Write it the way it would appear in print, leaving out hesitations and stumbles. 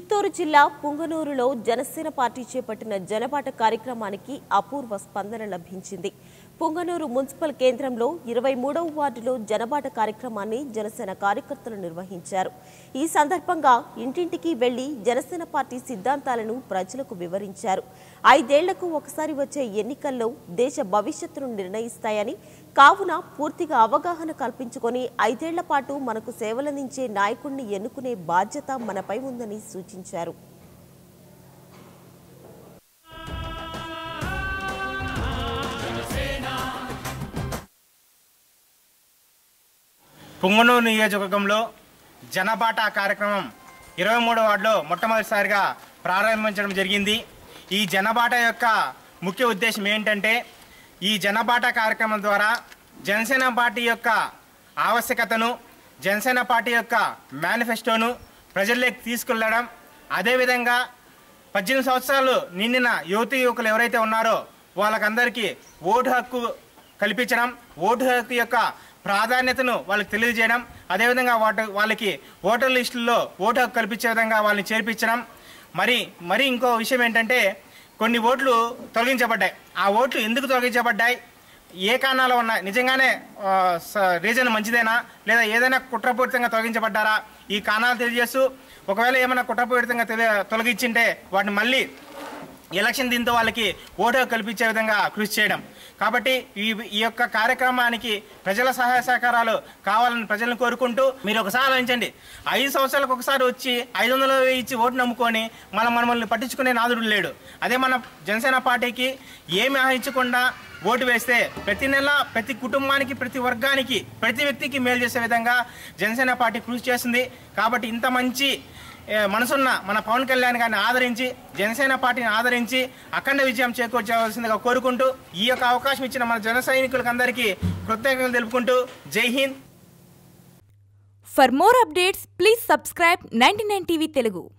చిత్తూరు జిల్లా పుంగనూరులో జనసేన పార్టీ చేపట్టిన జనబాట కార్యక్రమానికి అపూర్వ స్పందన లభించింది. పుంగనూరు మున్సిపల్ కేంద్రంలో 23వ వార్డులో జనబాట కార్యక్రమాన్ని జనసేన కార్యకర్తలు నిర్వహించారు. ఈ సందర్భంగా ఇంటింటికి వెళ్లి జనసేన పార్టీ సిద్ధాంతాలను ప్రజలకు వివరించారు. 5 ఏళ్లకు ఒకసారి వచ్చే ఎన్నికల్లో దేశ భవిష్యత్తును నిర్ణయిస్తాయని, కావున పూర్తిగా అవగాహన కల్పించుకొని 5 ఏళ్ల పాటు మనకు సేవలందించే నాయకుడిని ఎన్నుకునే బాధ్యత మనపై ఉందని సూచించారు. పుంగనూరు నియోజకవర్గంలో జనబాట కార్యక్రమం 23వ వార్డులో మొట్టమొదటిసారిగా ప్రారంభించడం జరిగింది. ఈ జనబాట యొక్క ముఖ్య ఉద్దేశం ఏంటంటే, ఈ జనబాట కార్యక్రమం ద్వారా జనసేన పార్టీ యొక్క ఆవశ్యకతను, జనసేన పార్టీ యొక్క మేనిఫెస్టోను ప్రజల్లోకి తీసుకెళ్లడం, అదేవిధంగా 18 సంవత్సరాలు నిండిన యువకులు ఎవరైతే ఉన్నారో వాళ్ళకందరికీ ఓటు హక్కు కల్పించడం, ఓటు హక్కు యొక్క ప్రాధాన్యతను వాళ్ళకి తెలియజేయడం, అదేవిధంగా వాళ్ళకి ఓటర్ లిస్టుల్లో ఓటు హక్కు కల్పించే విధంగా వాళ్ళని చేర్పించడం. మరి ఇంకో విషయం ఏంటంటే, కొన్ని ఓట్లు తొలగించబడ్డాయి. ఆ ఓట్లు ఎందుకు తొలగించబడ్డాయి, ఏ కారణాలు ఉన్నాయి, నిజంగానే రీజన్ మంచిదేనా లేదా ఏదైనా కుట్రపూరితంగా తొలగించబడ్డారా, ఈ కారణాలు తెలియజేస్తూ ఒకవేళ ఏమైనా కుట్రపూరితంగా తొలగించింటే వాటిని మళ్ళీ ఎలక్షన్ దీంతో వాళ్ళకి ఓటు కల్పించే విధంగా కృషి చేయడం. కాబట్టి ఈ యొక్క కార్యక్రమానికి ప్రజల సహాయ సహకారాలు కావాలని ప్రజలను కోరుకుంటూ, మీరు ఒకసారి ఆలోచించండి, 5 సంవత్సరాలకు ఒకసారి వచ్చి 500 ఇచ్చి ఓటు నమ్ముకొని మనల్ని పట్టించుకునే నాదుడు లేడు. అదే మన జనసేన పార్టీకి ఏమి ఆహించకుండా ఓటు వేస్తే ప్రతి నెల ప్రతి కుటుంబానికి, ప్రతి వర్గానికి, ప్రతి వ్యక్తికి మేలు చేసే విధంగా జనసేన పార్టీ కృషి చేస్తుంది. కాబట్టి ఇంత మంచి మనసున్న మన పవన్ కళ్యాణ్ గారిని ఆదరించి, జనసేన పార్టీని ఆదరించి అఖండ విజయం చేకూర్చవలసిందిగా కోరుకుంటూ, ఈ యొక్క అవకాశం ఇచ్చిన మన జన సైనికులకు అందరికీ కృతజ్ఞతలు తెలుపుకుంటూ జై Hind. For more updates, please subscribe 99 TV Telugu.